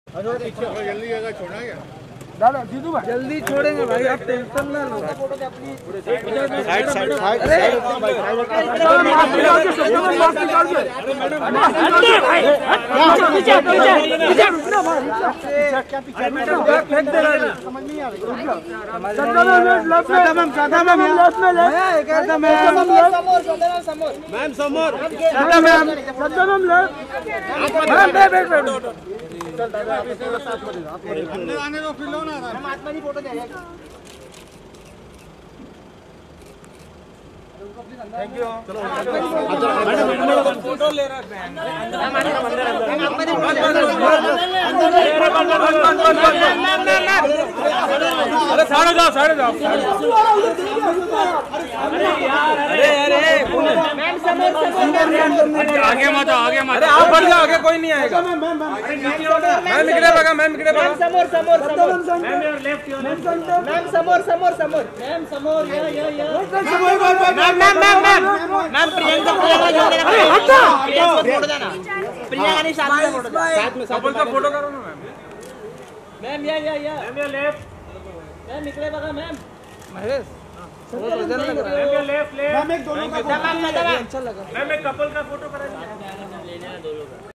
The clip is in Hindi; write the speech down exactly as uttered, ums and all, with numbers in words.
जल्दी जगह छोड़ना क्या दादा जीतू भाई जल्दी छोड़ेंगे भाई, आप टेंशन ना लो। साइड साइड साइड मैम समोर अंदर आने दो, फिर लो ना आत्मा नहीं फोटो जाएगा। Thank you. फोटो ले रहा है अरे साढ़े जाओ साढ़े जाओ आगे मत आगे मत, अरे आप बढ़ जाओ, आगे कोई नहीं आएगा। मैम इकडे बघा, मैम इकडे बघा, समोर समोर समोर ma'am your left your left ma'am समोर समोर समोर मैम समोर या या या ma'am ma'am ma'am ma'am ma'am Priyanka Priyanka जो मेरा हटा फोटो देना, प्रियंका नहीं साथ में फोटो साथ में कपल का फोटो करो ना मैम। मैम या या या मैम योर लेफ्ट मैम इकडे बघा ma'am Mahesh ma'am your left left ma'am एक दोनों का अच्छा लगा मैम एक कपल का फोटो करा लेना दोनों का।